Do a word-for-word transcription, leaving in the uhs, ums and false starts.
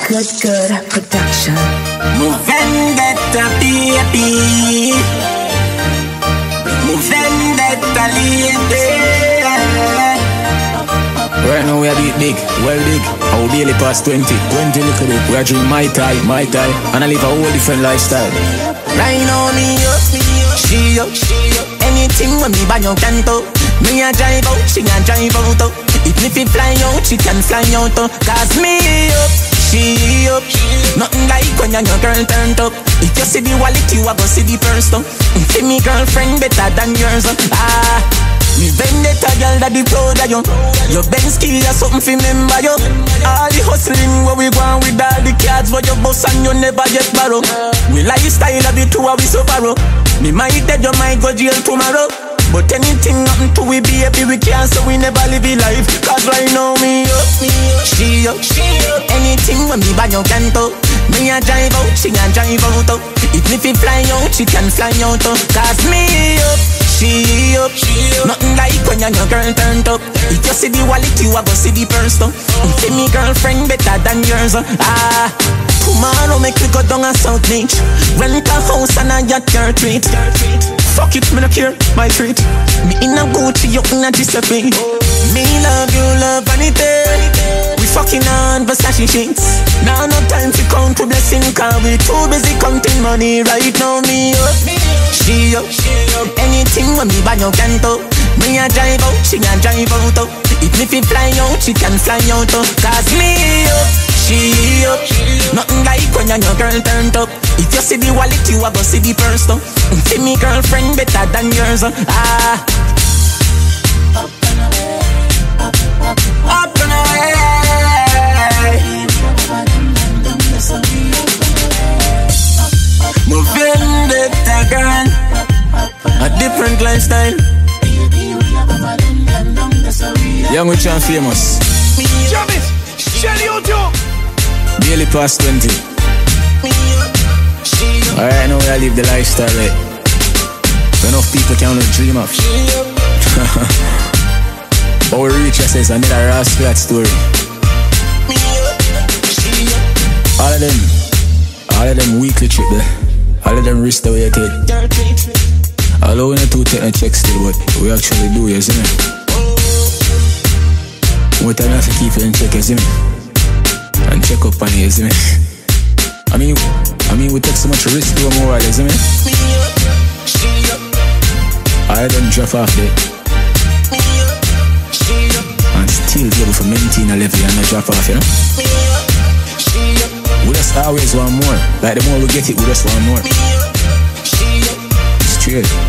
Good, good production. Move vendetta, baby. Move vendetta, lady. Right now we are big, big, well big. Our daily past twenty, twenty look at it. We are drink my tie, my tie, and I live a whole different lifestyle. Right now me up, she up, she up. Anything when me buy your canto, me a drive out, she a drive out. If me fi fly out, she can fly out. Cause me up, she up. Nothing like when your girl turned up. If you see the wallet, you a go see the purse. See me girlfriend better than yours. Ah. Me vendetta girl that the proud of you. Your Benz key or something fi remember you. All the hustling where we go on with all the cards for your boss and you never get borrow. We lifestyle of the two of we so borrow. Me might dead, you might go jail tomorrow. But anything nothing to we baby we can't, so we never live a life. Cause right now me up, she up, she up. Anything when me buy your canto, me a drive out, she a drive out. If me fi fly out, she can fly out. Cause me up, she up, she up. Nothing like when your girl turned up. If you see the wallet, you a go see the purse. See me girlfriend better than yours. Ah, tomorrow make we go down a South Beach, rent a house and a yacht your treat. Fuck it, me no care, my treat. Me in a Gucci, you in a Giuseppe. Me love you, love vanity. We fucking on Versace sheets. Now no time to count to blessing, cause we too busy counting money. Right now me up, she up. Anything when me buy your canto, me a drive out, she a drive out. If me fi fly out, she can fly out. Cause me up, she up. Nothing like when your girl turned up. If you see the wallet, you a go see the purse. See me girlfriend better than yours. Ah. Up and away, up, up, up and away. My vendetta girl, a different lifestyle. Young, rich and famous. Javis, Shelly YouTube. Daily past twenty. Alright, now I live the lifestyle right. Enough people can only dream of. But we reach us is another Ross Flat story. All of them, all of them weekly trip there. All of them wrist away your head. Although we not to take a check still, but we actually do, you see me? We time have to keep it in check, you see me? And check up on you, you see me? I mean, I mean, we take so much risk to a more, you see me? I don't drop off there. And still be able to maintain a level and not drop off, you know? We just always want more. Like the more we get it, we just want more. Straight.